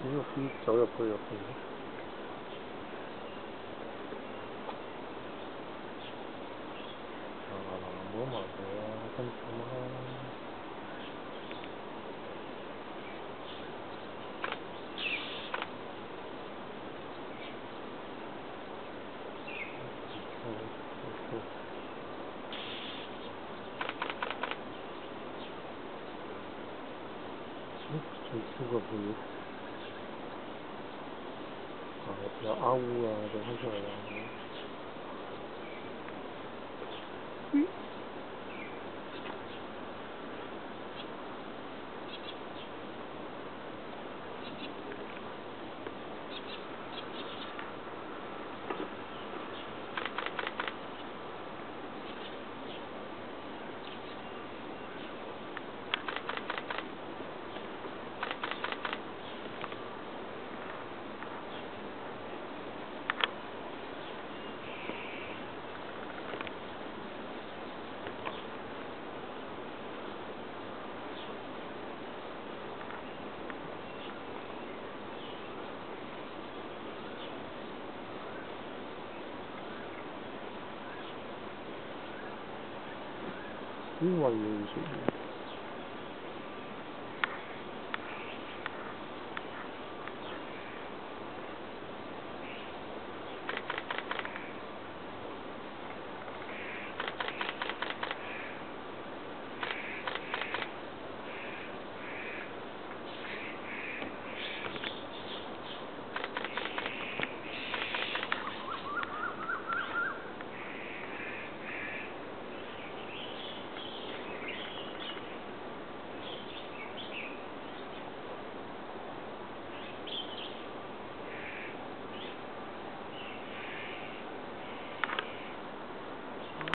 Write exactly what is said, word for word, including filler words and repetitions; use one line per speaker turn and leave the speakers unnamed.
呢個邊走入去入邊？嗱嗱嗱，冇得埋佢啦，跟住咁啦。仲超過佢，有勾啊，整翻出嚟啊！嗯。邊位要食嘢？